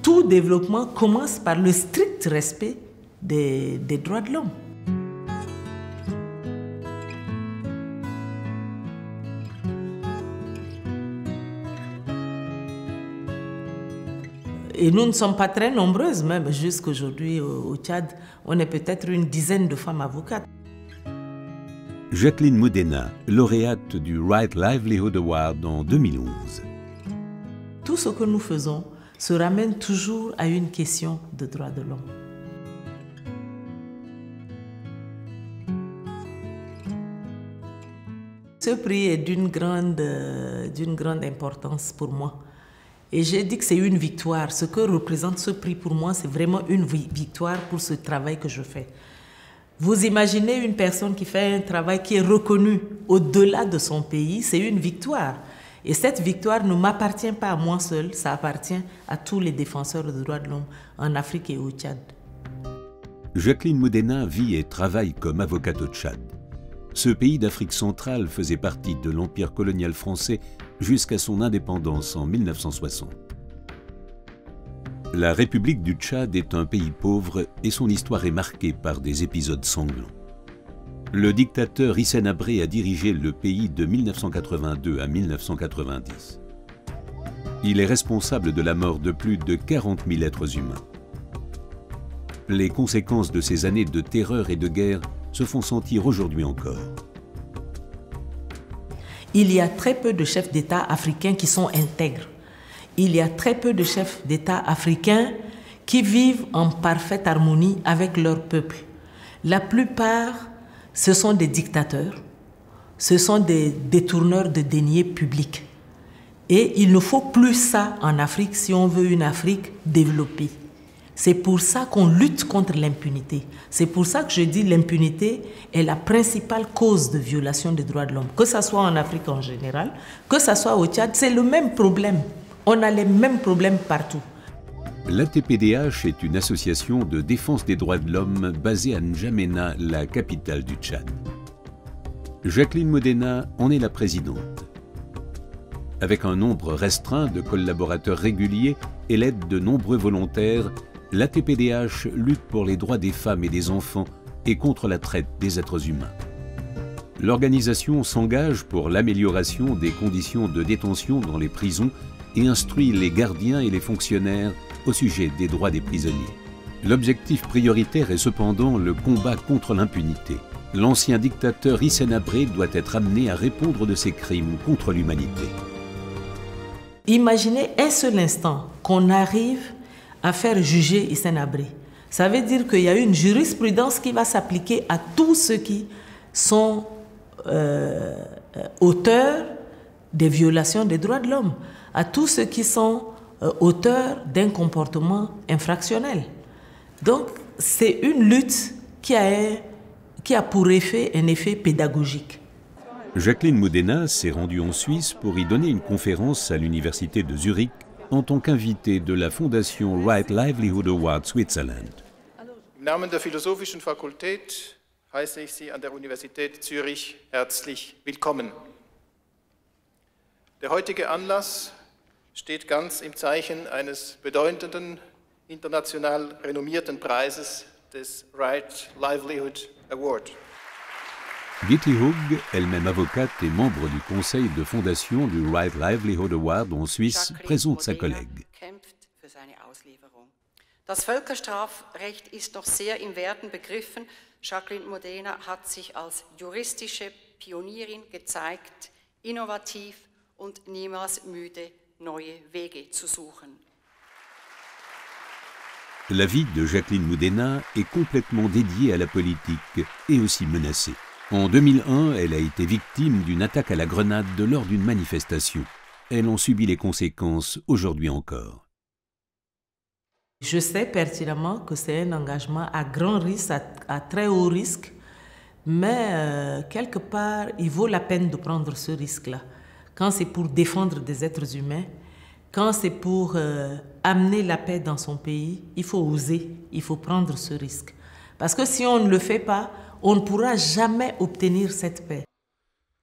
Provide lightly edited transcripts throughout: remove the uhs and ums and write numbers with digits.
tout développement commence par le strict respect des droits de l'homme. Et nous ne sommes pas très nombreuses, même jusqu'aujourd'hui au Tchad. On est peut-être une dizaine de femmes avocates. Jacqueline Moudena, lauréate du Right Livelihood Award en 2011. Tout ce que nous faisons se ramène toujours à une question de droits de l'homme. Ce prix est d'une grande importance pour moi. Et j'ai dit que c'est une victoire. Ce que représente ce prix pour moi, c'est vraiment une victoire pour ce travail que je fais. Vous imaginez une personne qui fait un travail qui est reconnu au-delà de son pays, c'est une victoire. Et cette victoire ne m'appartient pas à moi seule, ça appartient à tous les défenseurs des droits de l'homme en Afrique et au Tchad. Jacqueline Moudena vit et travaille comme avocate au Tchad. Ce pays d'Afrique centrale faisait partie de l'empire colonial français jusqu'à son indépendance en 1960. La République du Tchad est un pays pauvre et son histoire est marquée par des épisodes sanglants. Le dictateur Hissène Habré a dirigé le pays de 1982 à 1990. Il est responsable de la mort de plus de 40 000 êtres humains. Les conséquences de ces années de terreur et de guerre se font sentir aujourd'hui encore. Il y a très peu de chefs d'État africains qui sont intègres. Il y a très peu de chefs d'État africains qui vivent en parfaite harmonie avec leur peuple. La plupart, ce sont des dictateurs, ce sont des détourneurs de deniers publics. Et il nous faut plus ça en Afrique si on veut une Afrique développée. C'est pour ça qu'on lutte contre l'impunité. C'est pour ça que je dis l'impunité est la principale cause de violation des droits de l'homme. Que ce soit en Afrique en général, que ce soit au Tchad, c'est le même problème. On a les mêmes problèmes partout. L'ATPDH est une association de défense des droits de l'homme basée à N'Djamena, la capitale du Tchad. Jacqueline Moudena en est la présidente. Avec un nombre restreint de collaborateurs réguliers et l'aide de nombreux volontaires, l'ATPDH lutte pour les droits des femmes et des enfants et contre la traite des êtres humains. L'organisation s'engage pour l'amélioration des conditions de détention dans les prisons et instruit les gardiens et les fonctionnaires au sujet des droits des prisonniers. L'objectif prioritaire est cependant le combat contre l'impunité. L'ancien dictateur Hissène Habré doit être amené à répondre de ses crimes contre l'humanité. Imaginez un seul instant qu'on arrive à faire juger Hissène Habré. Ça veut dire qu'il y a une jurisprudence qui va s'appliquer à tous ceux qui sont auteurs des violations des droits de l'homme, à tous ceux qui sont auteurs d'un comportement infractionnel. Donc, c'est une lutte qui a pour effet un effet pédagogique. Jacqueline Moudena s'est rendue en Suisse pour y donner une conférence à l'université de Zurich en tant qu'invitée de la fondation Right Livelihood Award Switzerland. Im Namen der Philosophischen Fakultät heiße ich Sie an der Universität Zürich herzlich willkommen. Der heutige Anlass steht ganz im Zeichen eines bedeutenden, international renommierten Preises des Right Livelihood Award. Gitti Hug, elle-même avocate et membre du conseil de fondation du Right Livelihood Award en Suisse, présente sa collègue. Das Völkerstrafrecht ist noch sehr in Werten begriffen. Jacqueline Moudena hat sich als juristische Pionierin gezeigt, innovativ und niemals müde, neue Wege zu suchen. La vie de Jacqueline Moudena est complètement dédiée à la politique et aussi menacée. En 2001, elle a été victime d'une attaque à la grenade lors d'une manifestation. Elle en subit les conséquences aujourd'hui encore. Je sais pertinemment que c'est un engagement à grand risque, à très haut risque, mais quelque part, il vaut la peine de prendre ce risque-là. Quand c'est pour défendre des êtres humains, quand c'est pour amener la paix dans son pays, il faut oser, il faut prendre ce risque. Parce que si on ne le fait pas, on ne pourra jamais obtenir cette paix.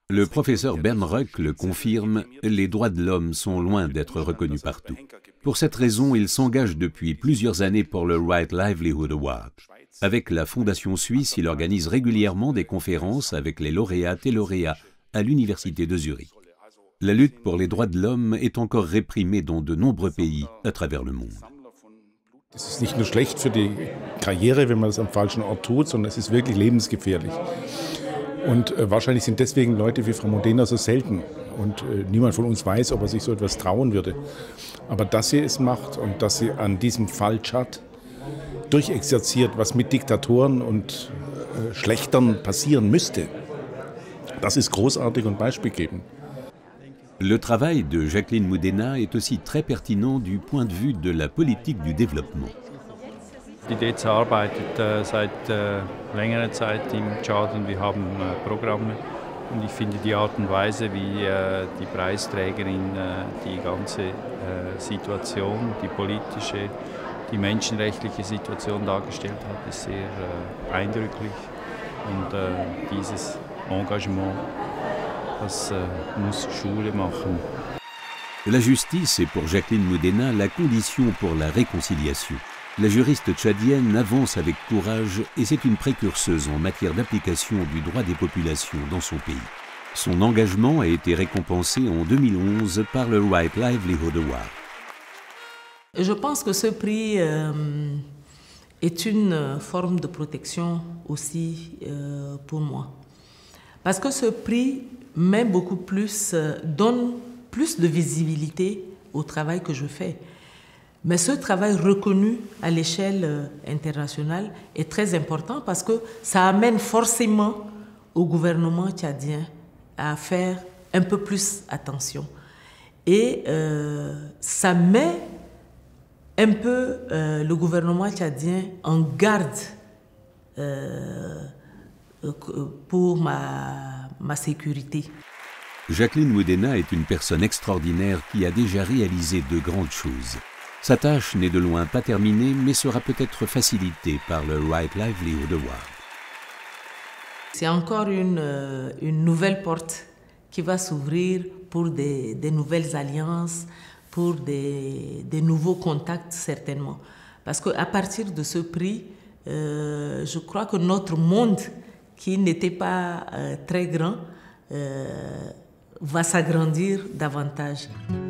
Le professeur Bernd Röck le confirme, les droits de l'homme sont loin d'être reconnus partout. Pour cette raison, il s'engage depuis plusieurs années pour le Right Livelihood Award. Avec la Fondation suisse, il organise régulièrement des conférences avec les lauréates et lauréats à l'Université de Zurich. La lutte pour les droits de l'homme est encore réprimée dans de nombreux pays à travers le monde. Es ist nicht nur schlecht für die Karriere, wenn man das am falschen Ort tut, sondern es ist wirklich lebensgefährlich. Und wahrscheinlich sind deswegen Leute wie Frau Modena so selten. Und niemand von uns weiß, ob er sich so etwas trauen würde. Aber dass sie es macht und dass sie an diesem Fall Tschad durchexerziert, was mit Diktatoren und Schlechtern passieren müsste, das ist großartig und beispielgebend. Le travail de Jacqueline Modena est aussi très pertinent du point de vue de la politique du développement. Die DEZ arbeitet seit längerer Zeit im Tschad und wir haben Programme. Und ich finde die Art und Weise, wie die Preisträgerin die ganze Situation, die politische, die menschenrechtliche Situation dargestellt hat, ist sehr eindrücklich. Und dieses Engagement, das muss Schule machen. La justice est pour Jacqueline Modena la condition pour la réconciliation. La juriste tchadienne avance avec courage et c'est une précurseuse en matière d'application du droit des populations dans son pays. Son engagement a été récompensé en 2011 par le Right Livelihood Award. Je pense que ce prix est une forme de protection aussi pour moi. Parce que ce prix met beaucoup plus, donne plus de visibilité au travail que je fais. Mais ce travail reconnu à l'échelle internationale est très important parce que ça amène forcément au gouvernement tchadien à faire un peu plus attention. Et ça met un peu le gouvernement tchadien en garde pour ma sécurité. Jacqueline Modena est une personne extraordinaire qui a déjà réalisé de grandes choses. Sa tâche n'est de loin pas terminée, mais sera peut-être facilitée par le Right Livelihood Award. C'est encore une nouvelle porte qui va s'ouvrir pour des nouvelles alliances, pour des nouveaux contacts certainement. Parce qu'à partir de ce prix, je crois que notre monde, qui n'était pas très grand, va s'agrandir davantage.